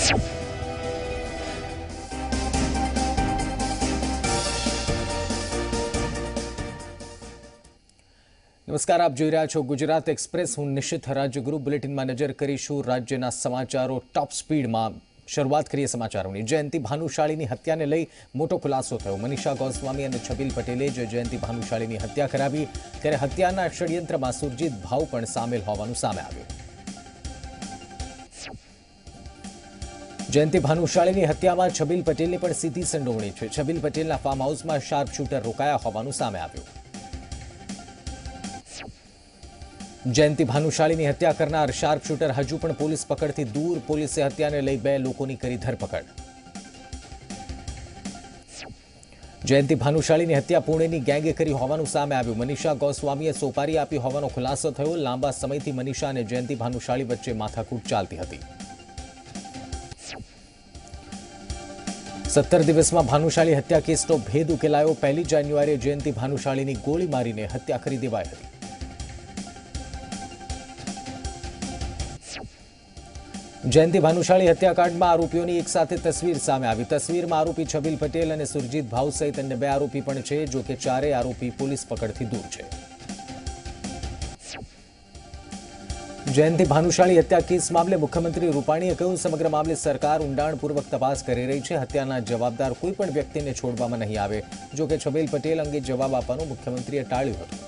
नमस्कार, आप જોઈ રહ્યા છો गुजरात एक्सप्रेस। હું નિશિત રાજ્યગુરુ બુલેટિનમાં નજર કરીશું રાજ્યના સમાચારો ટોપ સ્પીડમાં। શરૂઆત કરીએ સમાચારોની। જયંતિ ભાનુશાળીની હત્યાને લઈ મોટો ખુલાસો થયો। મનીષા ગોસ્વામી અને છબીલ પટેલે જે જયંતિ ભાનુશાળીની હત્યા કરાવી ત્યારે હત્યાના ષડયંત્રમાં સુરજીત ભાઉ પણ સામેલ હોવાનું સામે આવ્યું। જયંતિ ભાનુશાળીની હત્યામાં છબીલ પટેલની પણ સીધી સંડોવણી છે। છબીલ પટેલના ફાર્મ હાઉસમાં શાર્પ શૂટર રોકાયા હોવાનું સામે આવ્યું। जयंती भानुशाळीनी हत्या करनार शार्प शूटर हजू पण पोलीस पकड़थी दूर। पोलीसे हत्याने लई 2 लोकोनी करी धरपकड़। जयंती भानुशाळीनी हत्या पुणेनी गैंगे करी होवानुं सामे आव्युं। मनीषा गोस्वामीए सोपारी आपी होવાનો खुलासो थयो। लांबा समयथी मनीषा અને जयंती भानुशाळी वच्चे माथाकूट चालती हती। 17 दिवसमां भानुशाळी हत्या केसनो भेद उकेलायो। 1 जान्युआरीए जयंती भानुशाळीनी गोळी मारीने हत्या करी देवाई हती। जयंती भानुशाळी हत्याकांड में आरोपीओं की एक साथ तस्वीर सामे आवी। तस्वीर में आरोपी छबील पटेल और सुरजीत भाव सहित अन्य 2 आरोपी पण छे, जो कि 4 आरोपी पोलीस पकड़थी दूर छे। जयंती भानुशाळी हत्या केस मामले मुख्यमंत्री रूपाणीए कह्युं, समग्र मामले सरकार ઊંડાણપૂર્વક तपास करी रही है। हत्याना जवाबदार कोईपण व्यक्तिने छोड़वामां नहीं आवे। जो कि छबील पटेल अंगे जवाब आपवानुं मुख्यमंत्रीए टाळ्युं हतुं।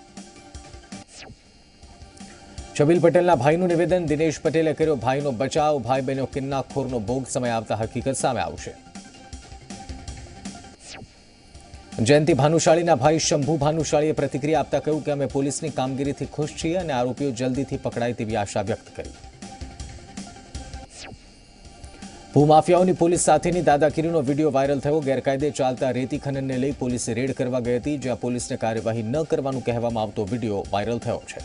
छबील पटेलना भाईनुं निवेदन दिनेश पटेले कर्यो। भाईनो बचाव, भाई बहनो किन्नाखोरनो भोग समय आवता हकीकत सामे आवशे। जयंती भानुशाळीना भाई शंभू भानुशाळीए प्रतिक्रिया आपता कह्युं कि अमे पोलीसनी कामगीरीथी खुश छीए अने आरोपीओ जल्दीथी पकड़ाय तेवी आशा व्यक्त करी। भूमाफियाओनी पोलीस साथेनी दादागीरीनो वीडियो वायरल थयो। गैरकायदे चालता रेती खननने लई पोलीसे रेड करवा गई हती, ज्यां पोलीसने कार्यवाही न करवानुं कहेवामां आवतो वीडियो वायरल थयो छे।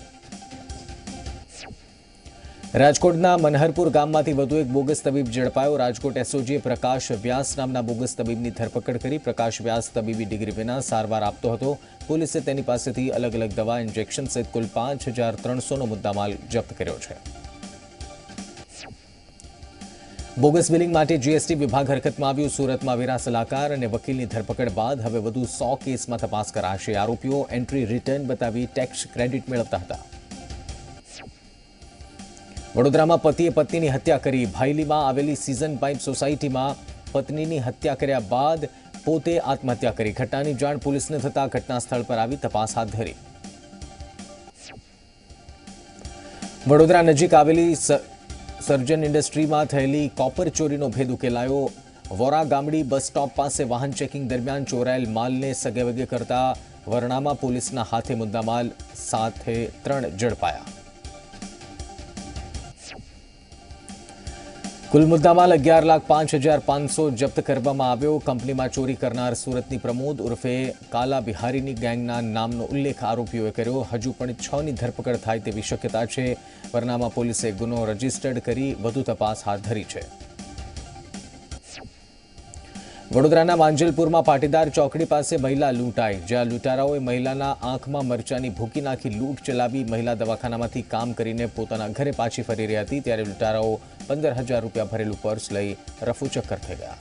राजकोटना मनहरपुर गाममांथी वधु एक बोगस तबीब झड़पायो। राजकोट एसओजीए प्रकाश व्यास नामना बोगस तबीबनी धरपकड़ करी। प्रकाश व्यास तबीबी डिग्री विना सारवार आपतो हतो। पोलीसे तेनी पासेथी अलग अलग दवा, इंजेक्शन सहित कुल 5300 नो मुद्दामाल जप्त कर्यो छे। बोगस बिलिंग माटे जीएसटी विभाग हरकतमां आव्युं। सूरतमां वेरा सलाहकार अने वकीलनी धरपकड़ बाद हवे वधु 100 केसमां तपास कराशे। आरोपीओ एंट्री रिटर्न बतावी टेक्स क्रेडिट मेळवता हता। वडोदरामां पतिए पत्नीनी हत्या करी। भाईलीमां आवेली सीजन पाइप सोसायटीमां पत्नीनी हत्या कर्या बाद पोते आत्महत्या करी। घटनानी जाण पोलीसने थता घटनास्थळ पर आवी तपास हाथ धरी। वडोदरा नजीक आवेली सर्जन इंडस्ट्रीमां थयेली कॉपर चोरीनो भेद उकेलायो। वोरा गामडी बस स्टॉप पासे वाहन चेकिंग दरमियान चोरायेल मालने सगेवगे करता वरणामा पोलीसना हाथे मुद्दामाल साथे 3 झड़पाया। कुल मुद्दामाल 11,05,500 जप्त करवामां आव्यो। कंपनीमां चोरी करनार सूरतनी प्रमोद उर्फे काला बिहारीनी गैंगना नामनो उल्लेख आरोपीओए कर्यो। हजू पण 6 ની धरपकड़ थाय तेवी शक्यता छे। वरनामा पोलीसे गुनो रजिस्टर्ड करी વધુ तपास हाथ धरी छे। वडोदराना मांजलपुरमां पाटीदार चौकड़ी पासे महिला लूंटाई, ज्यां लूंटाराओए महिलाना आंखमां मरचानी भूकी नाखी लूंट चलावी। महिला दवाखानामांथी काम करीने पोताना घरे पाછી ફરી રહી હતી ત્યારે લૂંટારાઓ 15,000 રૂપિયા ભરેલું પર્સ લઈ રફુચક્કર થઈ ગયા।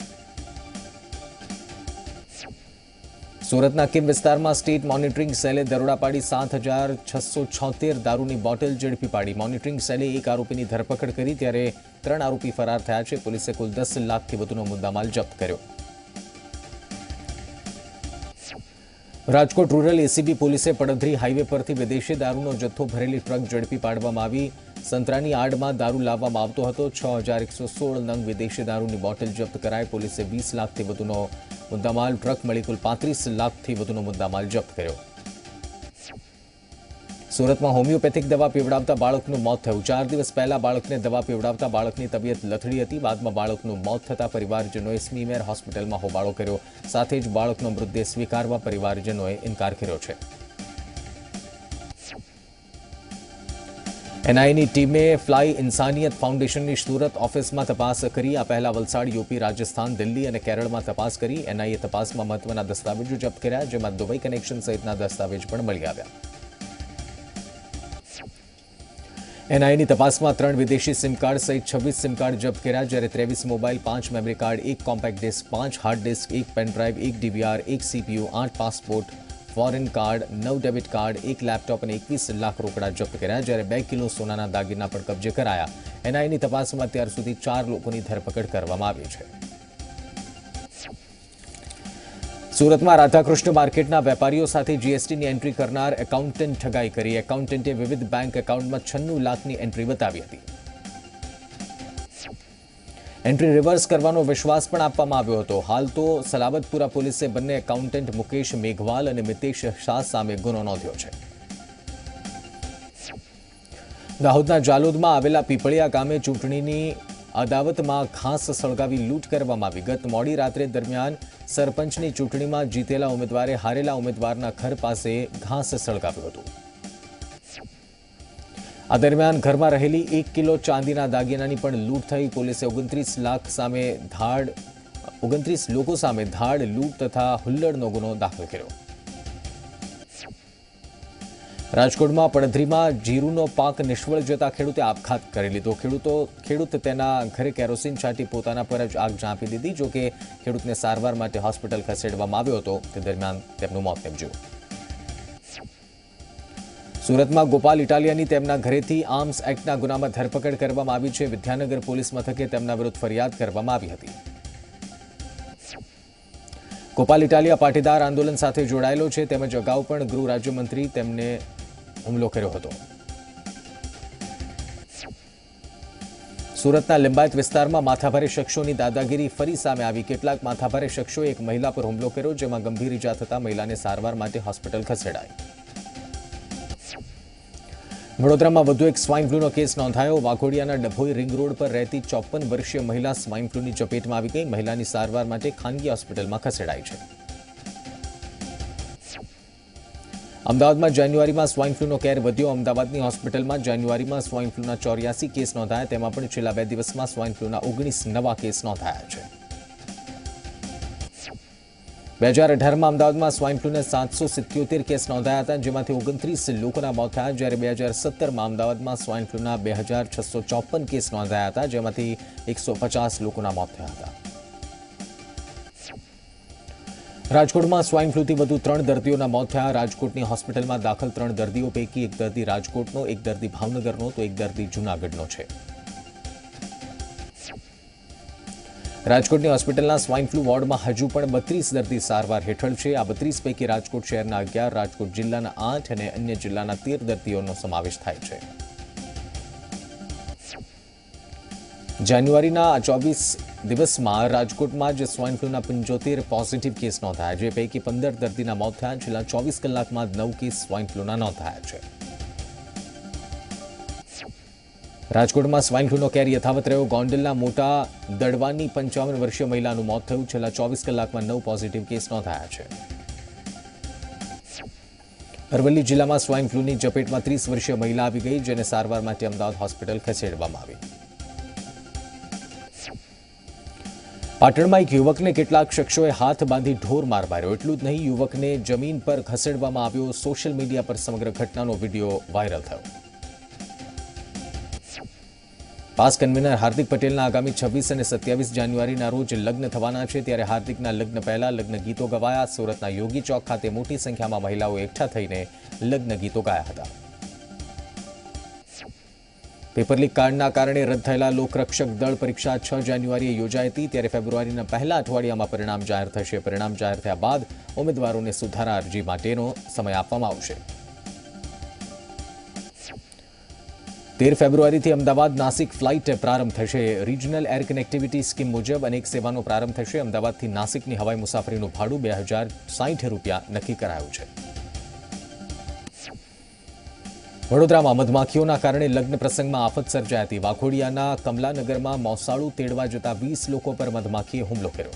सूरतना किम विस्तारमां स्टेट मॉनिटरिंग सेले दरोड़ा पाड़ी 7,676 दारूनी बोटल झड़पी पाड़ी। मॉनिटरिंग सेले एक आरोपीनी धरपकड़ करी त्यारे 3 आरोपी फरार थया छे। पोलीसे कुल 10 लाखथी वधुनो मुद्दामाल जप्त कर्यो। राजकोट रूरल एसीबी पोलीसे पड़धरी हाईवे परथी विदेशी दारूनो जत्थो भरेली ट्रक झड़पी पाडवामां आवी। संतरानी आडमां दारू लाववामां आवतो हतो। 6,116 नंग विदेशी दारूनी बोटल जप्त कराई। पोलीसे 20 लाखथी वधुनो मुद्दामाल ट्रक मळी कुल 35 लाखथी वधुनो मुद्दामाल जप्त कर्यो। सूरतमां होमियोपेथिक दवा पीवડાવતા બાળકનું મોત થયું। 4 દિવસ પહેલા બાળકને દવા પીવડાવતા બાળકની તબિયત લથડી હતી। બાદમાં બાળકનું મોત થતા પરિવારજનોએ સ્મીમેર હોસ્પિટલમાં હોબાળો કર્યો। સાથે જ બાળકનો મૃતદેહ સ્વીકારવા પરિવારજનોએ ઇનકાર કર્યો છે। एनआईनी टीमे फ्लाई इंसानियत फाउंडेशननी सूरत ऑफिसमां तपास करी। आ पहला वलसाड, यूपी, राजस्थान, दिल्ही और केरळमां तपास करी। एनआईए तपासमां महत्वना दस्तावेजो जप्त कर्या, जेमां दुबई कनेक्शन सहितना दस्तावेज पण मळी आव्या। એનઆઈની તપાસમાં 3 વિદેશી સિમ કાર્ડ સહિત 26 સિમ કાર્ડ જપ્ત કર્યા, જ્યારે 23 mobile, 5 memory card, 1 compact disc, 5 hard disk, 1 pen drive, 1 DVR, 1 CPU, 8 passport, foreign card, 9 debit card, 1 laptop અને 21 લાખ રોકડા જપ્ત કર્યા, જ્યારે 2 કિલો સોનાના દાગીના પણ કબજે કરાયા. એનઆઈની તપાસમાં અત્યાર સુધી 4 લોકોની ધરપકડ કરવામાં આવી છે. સુરતમાં રાધાકૃષ્ણ માર્કેટના વેપારીઓ સાથે જીએસટીની એન્ટ્રી કરનાર એકાઉન્ટન્ટ ઠગાઈ કરી. એકાઉન્ટન્ટે વિવિધ બેંક એકાઉન્ટમાં 96 લાખની એન્ટ્રી બતાવી હતી. એન્ટ્રી રિવર્સ કરવાનો વિશ્વાસ પણ આપવામાં આવ્યો હતો. હાલ તો સલાબતપુરા પોલીસે બંને એકાઉન્ટન્ટ મુકેશ મેઘવાલ અને મિતેશ શાહ સામે ગુનો નોંધ્યો છે. દાહોદના જાલોદમાં આવેલા પીપળિયા ગામે ચૂંટણીની અદાવતમાં ઘાસ સળગાવી લૂંટ કરવામાં આવી. ગત મોડી રાત્રે દરમિયાન સરપંચની ચૂંટણીમાં જીતેલા ઉમેદવારે હારેલા ઉમેદવારના ઘર પાસે ઘાસ સળગાવ્યું હતું. આ દરમિયાન ઘરમાં રહેલી 1 કિલો ચાંદીના દાગીનાની પણ લૂંટ થઈ. પોલીસે 29 લોકો સામે ધાડ, લૂંટ તથા હુલ્લડનો ગુનો દાખલ કર્યો. રાજકોટમાં પડધરીમાં જીરુનો પાક નિષ્ફળ જતા ખેડૂતે આપઘાત કરી લીધો. ખેડૂત તેના ઘરે કેરોસીન છાંટી પોતાના પર જ આગ ઝાંપી દીધી. જોકે ખેડૂતને સારવાર માટે હોસ્પિટલ ખસેડવામાં આવ્યો હતો. તે દરમિયાન તેમનું મોત નીપજ્યું. સુરતમાં ગોપાલ ઇટાલિયાની તેમના ઘરેથી આર્મ્સ એક્ટના ગુનામાં ધરપકડ કરવામાં આવી છે. વિદ્યાનગર પોલીસ મથકે તેમના વિરુદ્ધ ફરિયાદ કરવામાં આવી હતી. ગોપાલ ઇટાલિયા પાટીદાર આંદોલન સાથે જોડાયેલો છે, તેમજ અગાઉ પણ ગૃહ રાજ્યમંત્રી તેમને હુમલો કર્યો હતો. સુરતના લિંબાયત વિસ્તારમાં માથાભારે શખ્સોની દાદાગીરી ફરી સામે આવી. કેટલાક માથાભારે શખ્સોએ એક મહિલા પર હુમલો કર્યો, જેમાં ગંભીર ઇજા થતાં મહિલાને સારવાર માટે હોસ્પિટલ ખસેડાઈ. વડોદરામાં વધુ એક સ્વાઇન ફ્લૂનો કેસ નોંધાયો. વાઘોડિયાના ડભોઈ રિંગ રોડ પર રહેતી 54 વર્ષીય મહિલા સ્વાઇન ફ્લૂની ચપેટમાં આવી ગઈ. મહિલાની સારવાર માટે ખાનગી હોસ્પિટલમાં ખસેડાઈ છે. અમદાવાદમાં જાન્યુઆરીમાં સ્વાઇન ફ્લૂનો કેર વધ્યો. અમદાવાદની હોસ્પિટલમાં જાન્યુઆરીમાં સ્વાઇન ફ્લૂના 84 કેસ નોંધાયા. તેમાં પણ છેલ્લા 2 દિવસમાં સ્વાઇન ફ્લૂના 19 નવા કેસ નોંધાયા છે. 2018માં અમદાવાદમાં સ્વાઇન ફ્લૂના 777 કેસ નોંધાયા હતા, જેમાંથી 29 લોકોના મોત થયા, જ્યારે 2017માં અમદાવાદમાં સ્વાઇન ફ્લૂના 2654 કેસ નોંધાયા હતા, જેમાંથી 150 લોકોના મોત થયા હતા. રાજકોટમાં સ્વાઇન ફ્લૂથી વધુ 3 દર્દીઓના મોત થયા. રાજકોટની હોસ્પિટલમાં દાખલ 3 દર્દીઓ પૈકી એક દર્દી રાજકોટનો, એક દર્દી ભાવનગરનો તો એક દર્દી જૂનાગઢનો છે. રાજકોટની હોસ્પિટલના સ્વાઇન ફ્લૂ વોર્ડમાં હજુ પણ 32 દર્દી સારવાર હેઠળ છે. આ 32 પૈકી રાજકોટ શહેરના 11, રાજકોટ જિલ્લાના 8 અને અન્ય જિલ્લાના 13 દર્દીઓનો સમાવેશ થાય છે. જાન્યુઆરીના 24 દિવસમાં રાજકોટમાં જ સ્વાઇન ફ્લૂના 75 પોઝિટિવ કેસ નોંધાયા, જે પૈકી 15 દર્દીના મોત થયા. છેલ્લા 24 કલાકમાં 9 કેસ સ્વાઇન ફ્લૂના નોંધાયા છે. રાજકોટમાં સ્વાઇન ફ્લૂનો કેર યથાવત રહ્યો. ગોંડલના મોટા દડવાની 55 વર્ષીય મહિલાનું મોત થયું. છેલ્લા 24 કલાકમાં 9 પોઝિટિવ કેસ નોંધાયા છે. અરવલ્લી જિલ્લામાં સ્વાઇન ફ્લૂની ચપેટમાં 30 વર્ષીય મહિલા આવી ગઈ, જેને સારવાર માટે અમદાવાદ હોસ્પિટલ ખસેડવામાં આવી. પાટણમાં એક યુવકને કેટલાક શખ્સોએ હાથ બાંધી ઢોર માર માર્યો. એટલું જ નહીં, યુવકને જમીન પર ખસેડવામાં આવ્યો. સોશિયલ મીડિયા પર સમગ્ર ઘટનાનો વિડીયો વાયરલ થયો. પાસ કન્વીનર હાર્દિક પટેલના આગામી 26 અને 27 જાન્યુઆરીના રોજ લગ્ન થવાના છે, ત્યારે હાર્દિકના લગ્ન પહેલા લગ્ન ગીતો ગવાયા. સુરતના યોગી ચોક ખાતે મોટી સંખ્યામાં મહિલાઓ એકઠા થઈને લગ્ન ગીતો ગાયા હતા. પેપર લીક કાંડના કારણે રદ થયેલા લોકરક્ષક દળ પરીક્ષા 6 જાન્યુઆરીએ યોજાઈ હતી, ત્યારે ફેબ્રુઆરીના પહેલા અઠવાડિયામાં પરિણામ જાહેર થશે. પરિણામ જાહેર થયા બાદ ઉમેદવારોને સુધારા અરજી માટેનો સમય આપવામાં આવશે. 13 ફેબ્રુઆરીથી અમદાવાદ નાસિક ફ્લાઇટ પ્રારંભ થશે. રિજનલ એર કનેક્ટિવિટી સ્કીમ મુજબ અનેક સેવાનો પ્રારંભ થશે. અમદાવાદથી નાસિકની હવાઈ મુસાફરીનું ભાડું ₹2060 નક્કી કરાયું છે. વડોદરામાં મધમાખીઓના કારણે લગ્ન પ્રસંગમાં આફત સર્જાઈ હતી. વાઘોડિયાના કમલાનગરમાં મોસાળું તેડવા જતા 20 લોકો પર મધમાખીએ હુમલો કર્યો.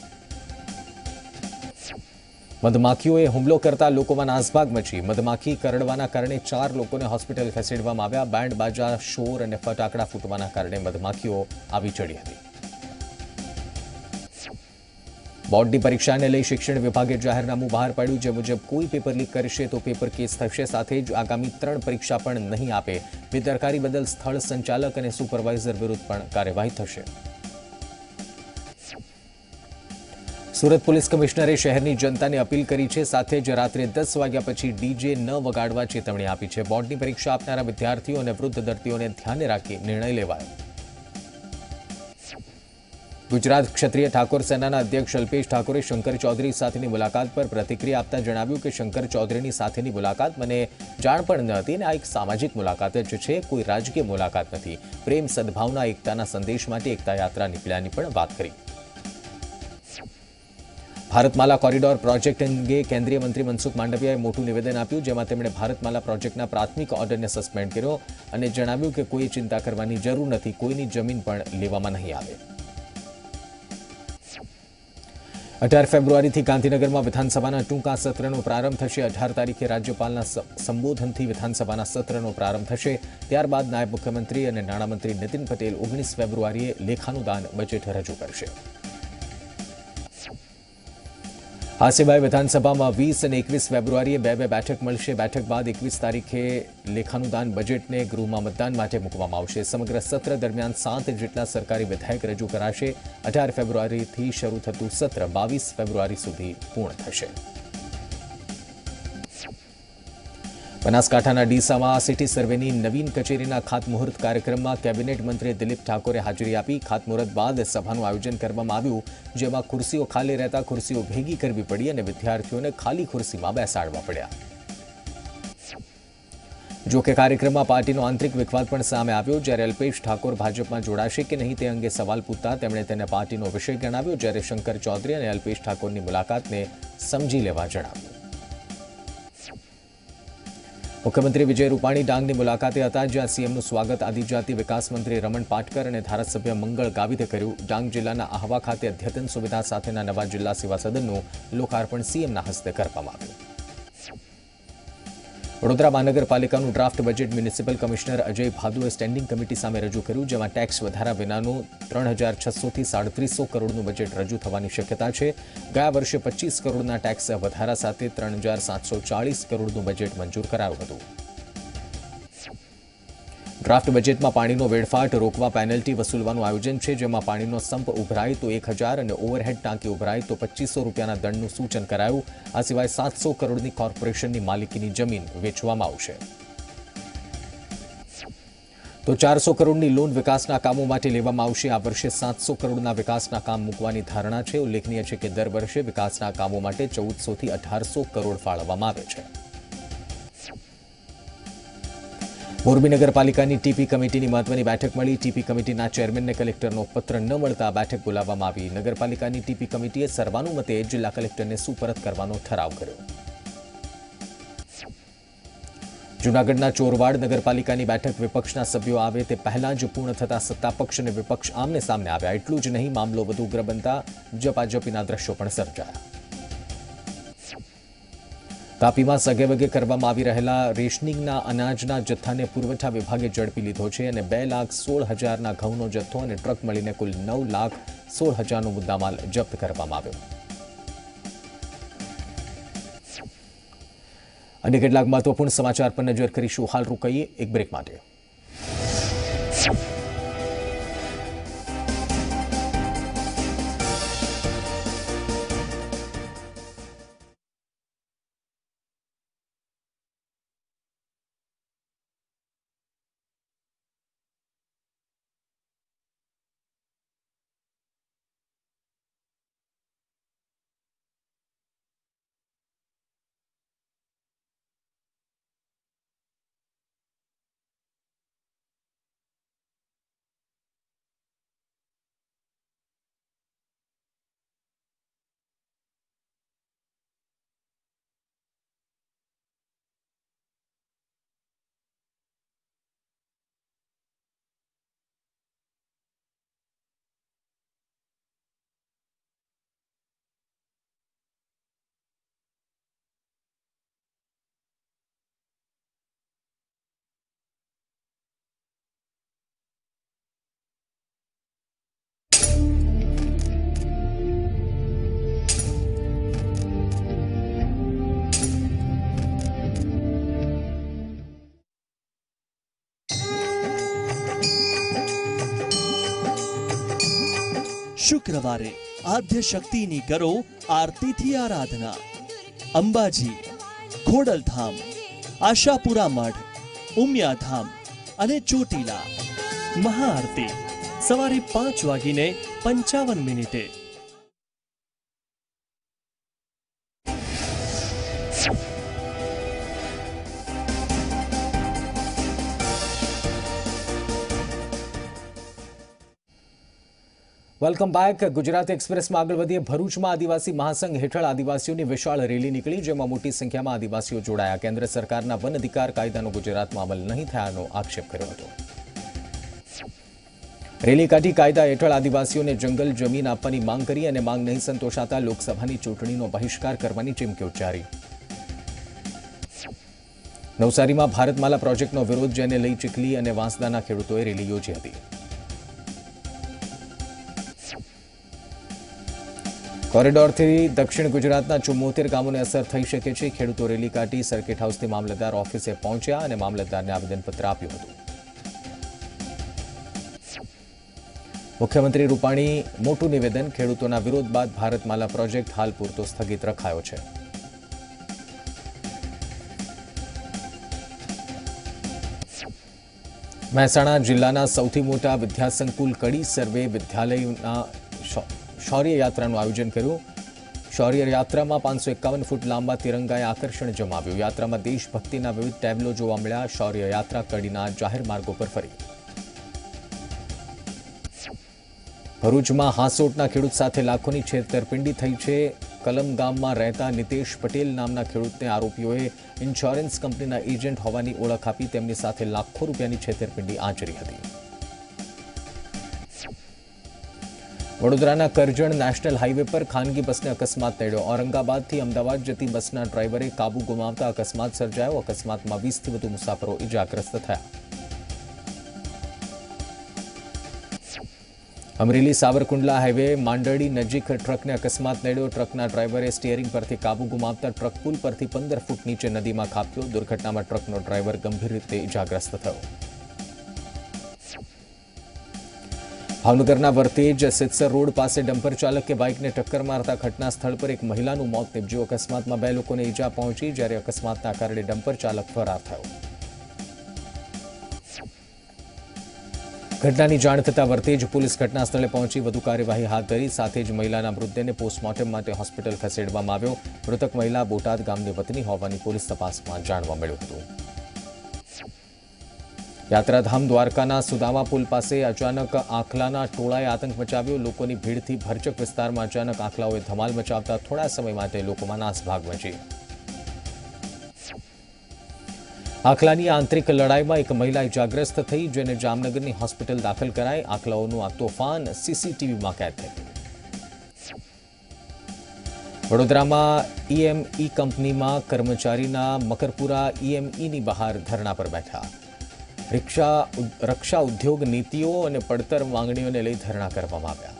મધમાખીઓએ હુમલો કરતા લોકોમાં નાસભાગ મચી. મધમાખી કરડવાના કારણે 4 લોકોને હોસ્પિટલ ખસેડવામાં આવ્યા. બેન્ડ બાજા, શોર અને ફટાકડા ફૂટવાના કારણે મધમાખીઓ આવી ચડી હતી. બોર્ડની પરીક્ષાને લઈ શિક્ષણ વિભાગે જાહેરનામું બહાર પાડ્યું, જે મુજબ કોઈ પેપર લીક કરશે તો પેપર કેસ થશે, સાથે જ આગામી 3 પરીક્ષા પણ નહીં આપે. બેદરકારી બદલ સ્થળ સંચાલક અને સુપરવાઇઝર વિરુદ્ધ પણ કાર્યવાહી થશે. સુરત પોલીસ કમિશનરે શહેરની જનતાને અપીલ કરી છે, સાથે જ રાત્રે 10 વાગ્યા પછી ડીજે ન વગાડવા ચેતવણી આપી છે. બોર્ડની પરીક્ષા આપનારા વિદ્યાર્થીઓ અને વૃદ્ધ દર્દીઓને ધ્યાને રાખી નિર્ણય લેવાયો. ગુજરાત ક્ષત્રિય ઠાકોર સેનાના અધ્યક્ષ અલ્પેશ ઠાકોરે શંકર ચૌધરી સાથેની મુલાકાત પર પ્રતિક્રિયા આપતા જણાવ્યું કે શંકર ચૌધરીની સાથેની મુલાકાત મને જાણ પણ ન હતી અને આ એક સામાજિક મુલાકાત જ છે, કોઈ રાજકીય મુલાકાત નથી. પ્રેમ, સદભાવના, એકતાના સંદેશ માટે એકતા યાત્રા નીકળ્યાની પણ વાત કરી. ભારતમાલા કોરિડોર પ્રોજેક્ટ અંગે કેન્દ્રીય મંત્રી મનસુખ માંડવિયાએ મોટું નિવેદન આપ્યું, જેમાં તેમણે ભારતમાલા પ્રોજેક્ટના પ્રાથમિક ઓર્ડરને સસ્પેન્ડ કર્યો અને જણાવ્યું કે કોઈ ચિંતા કરવાની જરૂર નથી, કોઈની જમીન પણ લેવામાં નહીં આવે. 18 ફેબ્રુઆરીથી ગાંધીનગરમાં વિધાનસભાના ટૂંકા સત્રનો પ્રારંભ થશે. 18 તારીખે રાજ્યપાલના સંબોધનથી વિધાનસભાના સત્રનો પ્રારંભ થશે. ત્યારબાદ નાયબ મુખ્યમંત્રી અને નાણામંત્રી નીતિન પટેલ 19 ફેબ્રુઆરીએ લેખાનુદાન બજેટ રજૂ કરશે. આ સિવાય વિધાનસભામાં 20 અને 21 ફેબ્રુઆરીએ બે બેઠક મળશે. બેઠક બાદ 21 તારીખે લેખાનુદાન બજેટને ગૃહમાં મતદાન માટે મૂકવામાં આવશે. સમગ્ર સત્ર દરમિયાન 7 જેટલા સરકારી વિધેયક રજૂ કરાશે. 18 ફેબ્રુઆરીથી શરૂ થતું સત્ર 22 ફેબ્રુઆરી સુધી પૂર્ણ થશે. બનાસકાંઠાના ડીસામાં સિટી સર્વેની નવીન કચેરીના ખાતમુહૂર્ત કાર્યક્રમમાં કેબિનેટ મંત્રી દિલીપ ઠાકોરે હાજરી આપી. ખાતમુહૂર્ત બાદ સભાનું આયોજન કરવામાં આવ્યું, જેમાં ખુરશીઓ ખાલી રહેતા ખુરશીઓ ભેગી કરવી પડી અને વિદ્યાર્થીઓને ખાલી ખુરશીમાં બેસાડવા પડ્યા. જોકે કાર્યક્રમમાં પાર્ટીનો આંતરિક વિખવાદ પણ સામે આવ્યો. જ્યારે અલ્પેશ ઠાકોર ભાજપમાં જોડાશે કે નહીં તે અંગે સવાલ પૂછતા તેમણે તેને પાર્ટીનો વિષય ગણાવ્યો, જ્યારે શંકર ચૌધરી અને અલ્પેશ ઠાકોરની મુલાકાતને સમજી લેવા જણાવ્યું. મુખ્યમંત્રી વિજય રૂપાણી ડાંગની મુલાકાતે હતા, જ્યાં સીએમનું સ્વાગત આદિજાતિ વિકાસ મંત્રી રમણ પાટકર અને ધારાસભ્ય મંગળ ગાવિતે કર્યું. ડાંગ જિલ્લાના આહવા ખાતે અદ્યતન સુવિધા સાથેના નવા જિલ્લા સેવા સદનનું લોકાર્પણ સીએમના હસ્તે કરવામાં આવ્યું. વડોદરા મહાનગરપાલિકાનું draft budget municipal commissioner Ajay ભાદુએ સ્ટેન્ડિંગ કમિટી સામે રજૂ કર્યું, જેમાં ટેક્સ વધારા વિનાનું 3600 થી 3750 કરોડનું બજેટ રજૂ થવાની શક્યતા છે. ગયા વર્ષે 25 કરોડના ટેક્સ વધારા સાથે 3740 કરોડનું બજેટ મંજૂર કરાયું હતું. ડ્રાફ્ટ બજેટમાં પાણીનો વેડફાટ રોકવા પેનલ્ટી વસૂલવાનું આયોજન છે, જેમાં પાણીનો સંપ ઉભરાય તો 1000 અને ઓવરહેડ ટાંકી ઉભરાય તો 2500 રૂપિયાના દંડનું સૂચન કરાયું. આ સિવાય 700 કરોડની કોર્પોરેશનની માલિકીની જમીન વેચવામાં આવશે. તો 400 કરોડની લોન વિકાસના કામો માટે લેવામાં આવશે. આ વર્ષે 700 કરોડના વિકાસના કામ મૂકવાની ધારણા છે. ઉલ્લેખનીય છે કે દર વર્ષે વિકાસના કામો માટે 1400 થી 1800 કરોડ ફાળવવામાં આવે છે. મોરબી નગરપાલિકાની ટીપી કમિટીની મહત્વની બેઠક મળી. ટીપી કમિટીના ચેરમેનને કલેક્ટરનો પત્ર ન મળતા બેઠક બોલાવવામાં આવી. નગરપાલિકાની ટીપી કમિટીએ સર્વાનુમતે જિલ્લા કલેક્ટરને સુપરત કરવાનો ઠરાવ કર્યો. જૂનાગઢના ચોરવાડ નગરપાલિકાની બેઠક વિપક્ષના સભ્યો આવે તે પહેલા જ પૂર્ણ થતા સત્તાપક્ષ અને વિપક્ષ આમને સામને આવ્યા. એટલું જ નહીં, મામલો વધુ ઉગ્ર બનતા ઝપાઝપીના દ્રશ્યો પણ સર્જાયા. તાપીમાં સગેવગે કરવામાં આવી રહેલા રેશનિંગના અનાજના જથ્થાને પુરવઠા વિભાગે ઝડપી લીધો છે અને 2,16,000ના ઘઉંનો જથ્થો અને ટ્રક મળીને કુલ 9,16,000નો મુદ્દામાલ જપ્ત કરવામાં આવ્યો. અને કેટલાક મહત્વપૂર્ણ સમાચાર પર નજર કરીશું. હાલ રોકાઈએ એક બ્રેક માટે. શુક્રવારે આદ્ય શક્તિની કરો આરતીથી આરાધના। અંબાજી, ખોડલધામ, આશાપુરા મઠ, ઉમિયાધામ અને ચોટીલા મહાઆરતી સવારે 5:55। Welcome back. ગુજરાત એક્સપ્રેસમાં આગળ વધીએ। ભરૂચમાં આદિવાસી મહાસંઘ હેઠળ આદિવાસીઓની વિશાળ રેલી નીકળી, જેમાં મોટી સંખ્યામાં આદિવાસીઓ જોડાયા। કેન્દ્ર સરકારના વન અધિકાર કાયદાનો ગુજરાતમાં અમલ નહીં થયાનો આક્ષેપ કર્યો હતો। રેલી કાઢી કાયદા હેઠળ આદિવાસીઓને જંગલ જમીન આપવાની માંગ કરી અને માંગ નહીં સંતોષાતા લોકસભાની ચૂંટણીનો બહિષ્કાર કરવાની ચીમકી ઉચ્ચારી। નવસારીમાં ભારતમાલા પ્રોજેક્ટનો વિરોધ, જેને લઈ ચીખલી અને વાંસદાના ખેડૂતોએ રેલી યોજી હતી। કોરિડોરથી દક્ષિણ ગુજરાતના 74 ગામોને અસર થઈ શકે છે। ખેડૂતો રેલી કાઢી સર્કિટ હાઉસથી મામલતદાર ઓફિસે પહોંચ્યા અને મામલતદારને આવેદનપત્ર આપ્યું હતું। મુખ્યમંત્રી રૂપાણી મોટું નિવેદન, ખેડૂતોના વિરોધ બાદ ભારતમાલા પ્રોજેક્ટ હાલ પૂરતો સ્થગિત રખાયો છે। મહેસાણા જિલ્લાના સૌથી મોટા વિદ્યાસંકુલ કડી સર્વે વિદ્યાલયના શૌર્ય યાત્રાનું આયોજન કર્યું। શૌર્ય યાત્રામાં 551 ફૂટ લાંબા તિરંગાએ આકર્ષણ જમાવ્યું। યાત્રામાં દેશભક્તિના વિવિધ ટેબ્લો જોવા મળ્યા। શૌર્ય યાત્રા કડીના જાહેર માર્ગો પર ફરી। ભરૂચમાં હાંસોટના ખેડૂત સાથે લાખોની છેતરપિંડી થઈ છે। કલમ ગામમાં રહેતા નિતેશ પટેલ નામના ખેડૂતને આરોપીઓએ ઇન્સ્યોરન્સ કંપનીના એજન્ટ હોવાની ઓળખ આપી તેમની સાથે લાખો રૂપિયાની છેતરપિંડી આચરી હતી। વડોદરાના કરજણ નેશનલ હાઈવે પર ખાનગી બસને અકસ્માત નડ્યો। ઔરંગાબાદથી અમદાવાદ જતી બસના ડ્રાઈવરે કાબુ ગુમાવતા અકસ્માત સર્જાયો। અકસ્માતમાં 20થી વધુ મુસાફરો ઇજાગ્રસ્ત થયા। અમરેલી સાવરકુંડલા હાઈવે માંડળી નજીક ટ્રકને અકસ્માત નડ્યો। ટ્રકના ડ્રાઈવરે સ્ટીયરિંગ પરથી કાબુ ગુમાવતા ટ્રક પુલ પરથી 15 ફૂટ નીચે નદીમાં ખાબક્યો। દુર્ઘટનામાં ટ્રકનો ડ્રાઈવર ગંભીર રીતે ઇજાગ્રસ્ત થયો। ભાવનગરના વર્તેજ સિત્સર રોડ પાસે ડમ્પર ચાલકે બાઇકને ટક્કર મારતા ઘટના સ્થળ પર એક મહિલાનું મોત નીપજ્યું। અકસ્માતમાં 2 લોકોને ઈજા પહોંચી, જ્યારે અકસ્માતના કારણે ડમ્પર ચાલક ફરાર થયો। ઘટનાની જાણ થતાં વર્તેજ પોલીસ ઘટના સ્થળે પહોંચી વધુ કાર્યવાહી હાથ ધરી। સાથે જ મહિલાના મૃતદેહને પોસ્ટમોર્ટમ માટે હોસ્પિટલ ખસેડવામાં આવ્યો। મૃતક મહિલા બોટાદ ગામની વતની હોવાની પોલીસ તપાસમાં જાણવા મળ્યું હતું। યાત્રાધામ દ્વારકાના સુદામા પુલ પાસે અચાનક આખલાના ટોળાએ આતંક મચાવ્યો। લોકોની ભીડથી ભરચક વિસ્તારમાં અચાનક આખલાઓએ ધમાલ મચાવતા થોડા સમય માટે લોકોમાં નાસભાગ મચી। આખલાની આંતરિક લડાઈમાં એક મહિલા ઇજાગ્રસ્ત થઈ, જેને જામનગરની હોસ્પિટલ દાખલ કરાઈ। આખલાઓનું આ તોફાન સીસીટીવીમાં કેદ થયું। વડોદરામાં ઈએમઈ કંપનીમાં કર્મચારીના મકરપુરા ઈએમઈની બહાર ધરણા પર બેઠા। રક્ષા ઉદ્યોગ નીતિઓ અને પડતર માંગણીઓને લઈ ધરણા કરવામાં આવ્યા।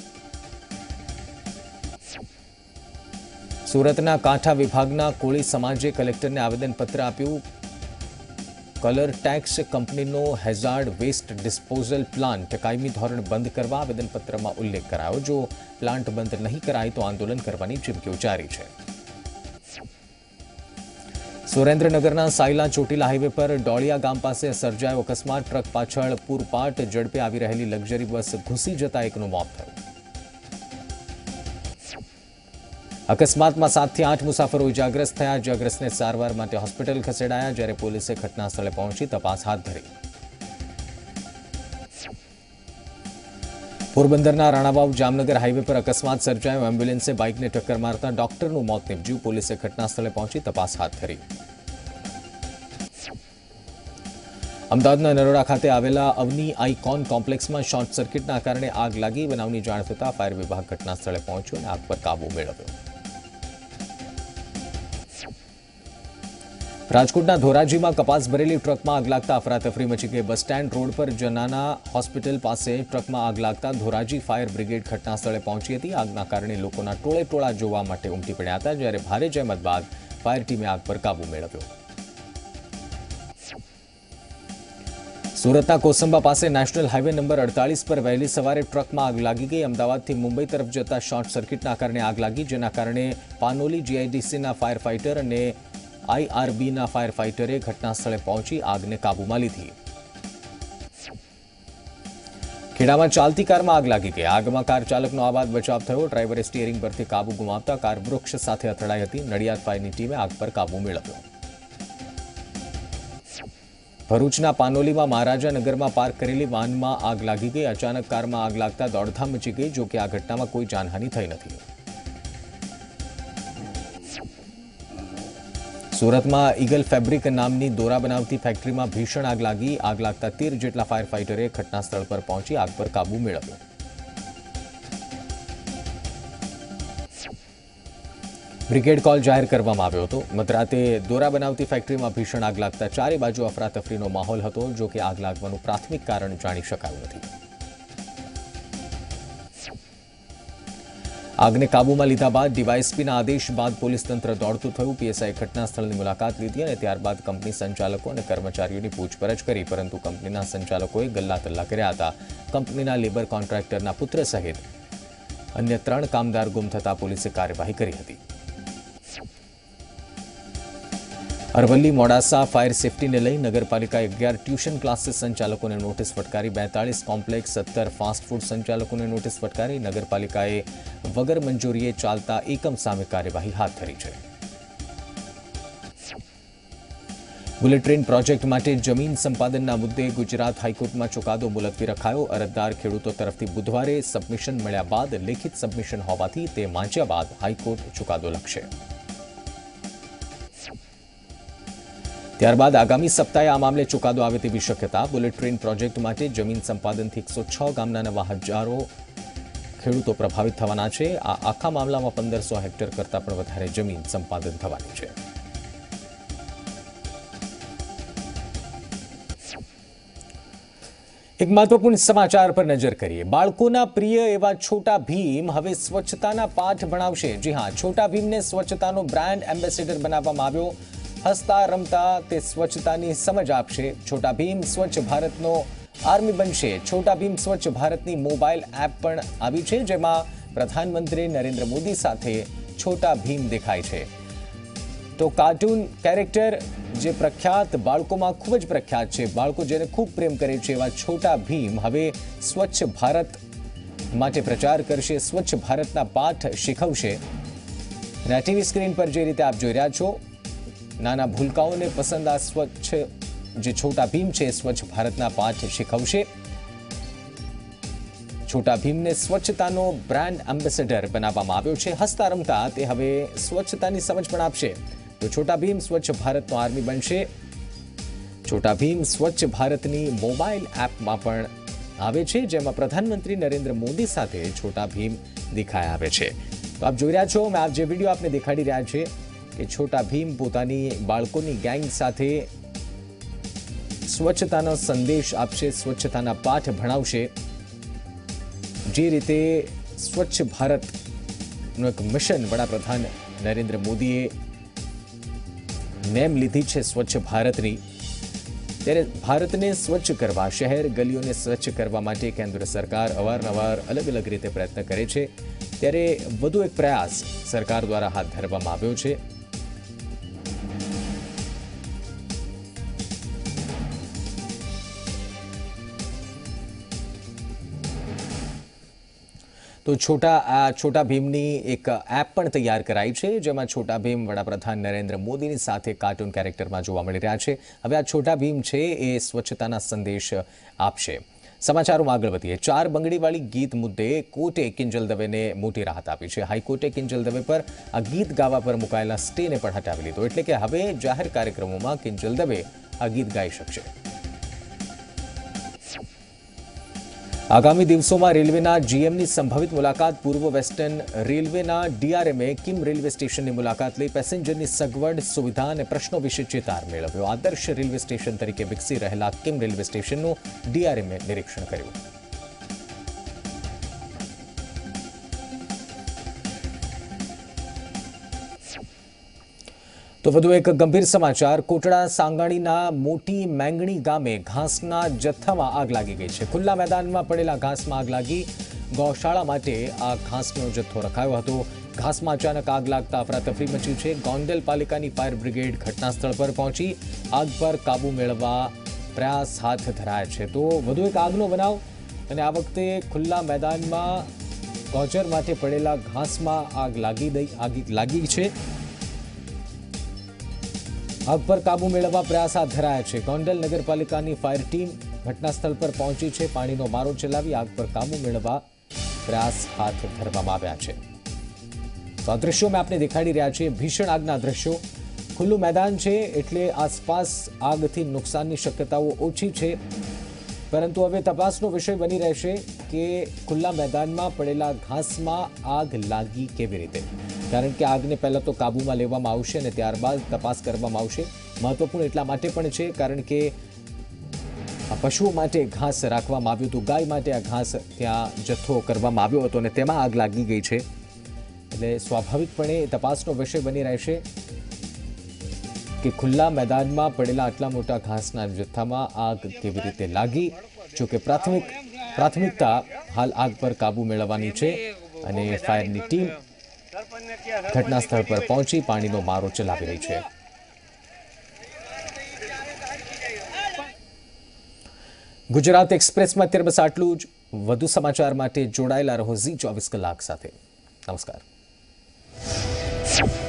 સુરતના કાંઠા વિભાગના કોળી સમાજે કલેક્ટરને આવેદનપત્ર આપ્યું। કલર ટેક્સ કંપનીનો હેઝાર્ડ વેસ્ટ ડિસ્પોઝલ પ્લાન્ટ કાયમી ધોરણે બંધ કરવા આવેદનપત્રમાં ઉલ્લેખ કરાયો। જો પ્લાન્ટ બંધ નહીં કરાય તો આંદોલન કરવાની ચીમકી ઉચ્ચારી છે। સુરેન્દ્રનગરના સાયલા ચોટીલા હાઈવે પર ડોળિયા ગામ પાસે સર્જાયો અકસ્માત। ટ્રક પાછળ પૂરપાટ ઝડપે આવી રહેલી લક્ઝરી બસ ઘૂસી જતા એકનું મોત થયું। અકસ્માતમાં 7 થી 8 મુસાફરો ઇજાગ્રસ્ત થયા। ઇજાગ્રસ્તને સારવાર માટે હોસ્પિટલ ખસેડાયા, જ્યારે પોલીસે ઘટના સ્થળે પહોંચી તપાસ હાથ ધરી। પોરબંદરના રાણાવાવ જામનગર હાઈવે પર અકસ્માત સર્જાયો। એમ્બ્યુલન્સે બાઇકને ટક્કર મારતા ડોક્ટરનું મોત નીપજ્યું। પોલીસે ઘટના સ્થળે પહોંચી તપાસ હાથ ધરી। અમદાવાદના નરોડા ખાતે આવેલા અવની આઇકોન કોમ્પ્લેક્સમાં શોર્ટ સર્કિટના કારણે આગ લાગી। બનાવની જાણ થતાં ફાયર વિભાગ ઘટના સ્થળે પહોંચ્યો અને આગ પર કાબુ મેળવ્યો। રાજકોટના ધોરાજીમાં કપાસ ભરેલી ટ્રકમાં આગ લાગતા અફરાતફરી મચી ગઈ। બસ સ્ટેન્ડ રોડ પર જનાના હોસ્પિટલ પાસે ટ્રકમાં આગ લાગતા ધોરાજી ફાયર બ્રિગેડ ઘટના સ્થળે પહોંચી હતી। આગના કારણે લોકોના ટોળે ટોળા જોવા માટે ઉમટી પડ્યા હતા, જ્યારે ભારે જહેમત બાદ ફાયર ટીમે આગ પર કાબુ મેળવ્યો। સુરતના કોસંબા પાસે નેશનલ હાઈવે નંબર 48 પર વહેલી સવારે ટ્રકમાં આગ લાગી ગઈ। અમદાવાદથી મુંબઈ તરફ જતા શોર્ટ સર્કિટના કારણે આગ લાગી, જેના કારણે પાનોલી જીઆઈડીસીના ફાયર ફાઇટર અને આઈઆરબીના ફાયર ફાઇટરે ઘટના સ્થળે પહોંચી આગને કાબૂમાં લીધી। ખેડામાં ચાલતી કારમાં આગ લાગી ગઈ। આગમાં કાર ચાલકનો આબાદ બચાવ થયો। ડ્રાઈવરે સ્ટીયરિંગ પરથી કાબુ ગુમાવતા કાર વૃક્ષ સાથે અથડાઈ હતી। નડિયાદ ફાયરની ટીમે આગ પર કાબુ મેળવ્યો। ભરૂચના પાનોલીમાં મહારાજા નગરમાં પાર્ક કરેલી વાનમાં આગ લાગી ગઈ। અચાનક કારમાં આગ લાગતા દોડધામ મચી ગઈ, જો કે આ ઘટનામાં કોઈ જાનહાનિ થઈ નથી। સુરતમાં ઈગલ ફેબ્રિક નામની દોરા બનાવતી ફેક્ટરીમાં ભીષણ આગ લાગી। આગ લાગતા 13 જેટલા ફાયર ફાઇટરે ઘટના સ્થળ પર પહોંચી આગ પર કાબુ મેળવ્યો। બ્રિગેડ કોલ જાહેર કરવામાં આવ્યો હતો। મધરાતે દોરા બનાવતી ફેક્ટરીમાં ભીષણ આગ લાગતા ચારે બાજુ અફરાતફરીનો માહોલ હતો, જો કે આગ લાગવાનું પ્રાથમિક કારણ જાણી શકાયું નથી। આગને કાબૂમાં લીધા બાદ ડીવાયએસપીના આદેશ બાદ પોલીસ તંત્ર દોડતું થયું। પીએસઆઈ ઘટના સ્થળની મુલાકાત લીધી અને ત્યારબાદ કંપની સંચાલકો અને કર્મચારીઓની પૂછપરછ કરી, પરંતુ કંપનીના સંચાલકોએ ગલ્લાતલ્લા કર્યા હતા। કંપનીના લેબર કોન્ટ્રાક્ટરના પુત્ર સહિત અન્ય 3 કામદાર ગુમ થતા પોલીસે કાર્યવાહી કરી હતી। અરવલ્લી મોડાસા ફાયર સેફટીને લઈ નગરપાલિકાએ 11 ટ્યુશન ક્લાસીસ સંચાલકોને નોટિસ ફટકારી। 42 કોમ્પ્લેક્સ 17 ફાસ્ટ ફૂડ સંચાલકોને નોટિસ ફટકારી। નગરપાલિકાએ વગર મંજૂરીએ ચાલતા એકમ સામે કાર્યવાહી હાથ ધરી છે। બુલેટ ટ્રેન પ્રોજેક્ટ માટે જમીન સંપાદનના મુદ્દે ગુજરાત હાઈકોર્ટમાં ચુકાદો મુલતવી રખાયો। અરજદાર ખેડૂતો તરફથી બુધવારે સબમિશન મળ્યા બાદ લેખિત સબમિશન હોવાથી તે વાંચ્યા બાદ હાઈકોર્ટ ચુકાદો લખશે। ત્યારબાદ આગામી સપ્તાહે આ મામલે ચુકાદો આવે તેવી શક્યતા। બુલેટ ટ્રેન પ્રોજેક્ટ માટે જમીન સંપાદનથી 106 ગામના નવા હજારો ખેડૂતો પ્રભાવિત થવાના છે। આ આખા મામલામાં 1500 હેક્ટર કરતાં પણ વધારે જમીન સંપાદન થવાની છે। એક મહત્વપૂર્ણ સમાચાર પર નજર કરીએ। બાળકોના પ્રિય એવા છોટા ભીમ હવે સ્વચ્છતાના પાઠ ભણાવશે। જી હા, છોટા ભીમને સ્વચ્છતાનો બ્રાન્ડ એમ્બેસેડર બનાવવામાં આવ્યો। હસતા રમતા તે સ્વચ્છતાની સમજ આપશે। છોટા ભીમ સ્વચ્છ ભારતનો આર્મી બનશે। છોટા ભીમ સ્વચ્છ ભારતની મોબાઈલ એપ પણ આવી છે, જેમાં પ્રધાનમંત્રી નરેન્દ્ર મોદી સાથે છોટા ભીમ દેખાય છે। તો કાર્ટૂન કેરેક્ટર જે પ્રખ્યાત બાળકોમાં ખૂબ જ પ્રખ્યાત છે, બાળકો જેને ખૂબ પ્રેમ કરે છે, એવા છોટા ભીમ હવે સ્વચ્છ ભારત માટે પ્રચાર કરશે, સ્વચ્છ ભારતના પાઠ શીખવશે। અને આ ટીવી સ્ક્રીન પર જે રીતે આપ જોઈ રહ્યા છો, નાના ભૂલકાઓને પસંદ આ સ્વચ્છ જે છોટા ભીમ છે સ્વચ્છ ભારતના પાઠ શીખવશે। છોટા ભીમને સ્વચ્છતાનો બ્રાન્ડ એમ્બેસેડર બનાવવામાં આવ્યો છે। હસતા રમતા તે હવે સ્વચ્છતાની સમજ પણ આપશે। તો છોટા ભીમ સ્વચ્છ ભારતનો આર્મી બનશે। છોટા ભીમ સ્વચ્છ ભારતની મોબાઈલ એપમાં પણ આવે છે, જેમાં પ્રધાનમંત્રી નરેન્દ્ર મોદી સાથે છોટા ભીમ દેખાઈ આવે છે। તો આપ જોઈ રહ્યા છો, મેં આપ જે વિડીયો આપને દેખાડી રહ્યા છે કે છોટા ભીમ પોતાની બાળકોની ગેંગ સાથે સ્વચ્છતાનો સંદેશ આપશે, સ્વચ્છતાના પાઠ ભણાવશે। જે રીતે સ્વચ્છ ભારતનું એક મિશન વડાપ્રધાન નરેન્દ્ર મોદીએ નેમ લીધી છે સ્વચ્છ ભારતની, ત્યારે ભારતને સ્વચ્છ કરવા, શહેર ગલીઓને સ્વચ્છ કરવા માટે કેન્દ્ર સરકાર અવારનવાર અલગ અલગ રીતે પ્રયત્ન કરે છે। ત્યારે વધુ એક પ્રયાસ સરકાર દ્વારા હાથ ધરવામાં આવ્યો છે। તો છોટા ભીમની એક એપ પણ તૈયાર કરાઈ છે, જેમાં છોટા ભીમ વડાપ્રધાન નરેન્દ્ર મોદીની સાથે કાર્ટૂન કેરેક્ટરમાં જોવા મળી રહ્યા છે। હવે આ છોટા ભીમ છે એ સ્વચ્છતાના સંદેશ આપશે। સમાચારોમાં આગળ વધીએ। 4 બંગડીવાળી ગીત મુદ્દે કોર્ટે કિંજલ દવેને મોટી રાહત આપી છે। હાઈકોર્ટે કિંજલ દવે પર આ ગીત ગાવા પર મુકાયેલા સ્ટેને પણ હટાવી લીધો, એટલે કે હવે જાહેર કાર્યક્રમોમાં કિંજલ દવે આ ગીત ગાઈ શકશે। આગામી દિવસોમાં રેલવેના જીએમની સંભવિત મુલાકાત। પૂર્વ વેસ્ટર્ન રેલવેના ડીઆરએમએ કિમ રેલવે સ્ટેશનની મુલાકાત લઈ પેસેન્જરની સગવડ, સુવિધા અને પ્રશ્નો વિશે ચિતાર મેળવ્યો। આદર્શ રેલવે સ્ટેશન તરીકે વિકસી રહેલા કિમ રેલવે સ્ટેશનનું ડીઆરએમએ નિરીક્ષણ કર્યું। તો તો વધુ એક ગંભીર સમાચાર કોટડા સાંગાણીના મોટી મેંગણી ગામે ઘાસના જથ્થામાં આગ લાગી ગઈ છે। ખુલ્લા મેદાનમાં પડેલા ઘાસમાં આગ લાગી ગૌશાળા માટે આ ઘાસનો જથ્થો રખાયો હતો। ઘાસમાં અચાનક આગ લાગતા અફરાતફરી મચી છે। ગોંડલ પાલિકાની ફાયર બ્રિગેડ ઘટના સ્થળ પર પહોંચી આગ પર કાબુ મેળવવા પ્રયાસ હાથ ધરાયા છે। તો વધુ એક આગનો બનાવ અને આ વખતે ખુલ્લા મેદાનમાં ગૌચર માટે પડેલા ઘાસમાં આગ લાગી છે। आग पर काबू मेळववा प्रयास हाथ धराया है। गोंडल नगरपालिकानी फायर टीम घटनास्थल पर पहुंची है। पानीनो मारो चलावी आग पर काबू मेळववा प्रयास हाथ धरवामां आव्या छे। तो आ दृश्यों में आपने देखाड़ी रह्या छे भीषण आगना दृश्यों। खुल्लू मैदान है एटले आसपास आगथी नुकसाननी शक्यताओ ओछी है, परंतु हवे तपासनो विषय बनी रहेशे कि खुल्ला मैदानमां पड़ेला घासमां आग लागी केवी रीते, कारण के आग ने पहला तो काबूमां लेवामां आवशे अने त्यारबाद तपास करवामां आवशे। महत्वपूर्ण एटला माटे पण छे कारण के पशुओ माटे घास राखवामां आव्युं हतुं, गाय माटे आ घास त्यां जथ्थो करवामां आव्यो हतो अने तेमां आग लागी गई छे। एटले स्वाभाविकपणे तपासनो विषय बनी रहेशे कि खुल्ला मैदानमां पड़ेला आटला मोटा घासना जथ्थामां आग केवी रीते लागी। जो कि प्राथमिकता हाल आग पर काबू मेळववानी छे अने फायरनी टीम घटनास्थल पर पहुंची पानीनो मारो चलावी रही है। गुजरात एक्सप्रेस में अत्यारे बस आटलू ज। वधु समाचार माटे जोड़ायेला रहो जी 24 कलाक साथे। नमस्कार।